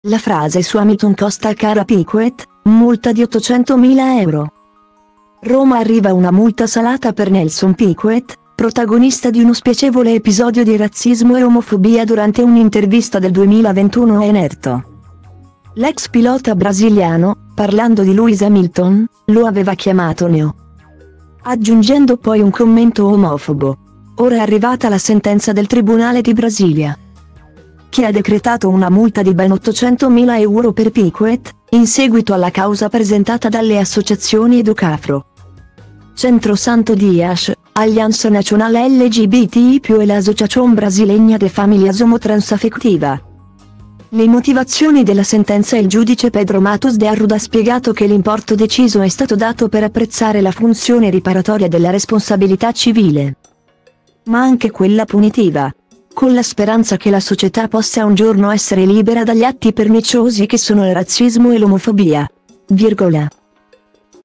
La frase su Hamilton costa cara Piquet, multa di 800.000 euro. Roma arriva una multa salata per Nelson Piquet, protagonista di uno spiacevole episodio di razzismo e omofobia durante un'intervista del 2021 a Enerto. L'ex pilota brasiliano, parlando di Lewis Hamilton, lo aveva chiamato neo, aggiungendo poi un commento omofobo. Ora è arrivata la sentenza del Tribunale di Brasilia, che ha decretato una multa di ben 800.000 euro per Piquet, in seguito alla causa presentata dalle associazioni Educafro, Centro Santo Dias, Alianza Nacional LGBTI+, e l'Associazione Brasileña de Familias Homotransafectiva. Le motivazioni della sentenza: il giudice Pedro Matos de Arruda ha spiegato che l'importo deciso è stato dato per apprezzare la funzione riparatoria della responsabilità civile, ma anche quella punitiva, con la speranza che la società possa un giorno essere libera dagli atti perniciosi che sono il razzismo e l'omofobia.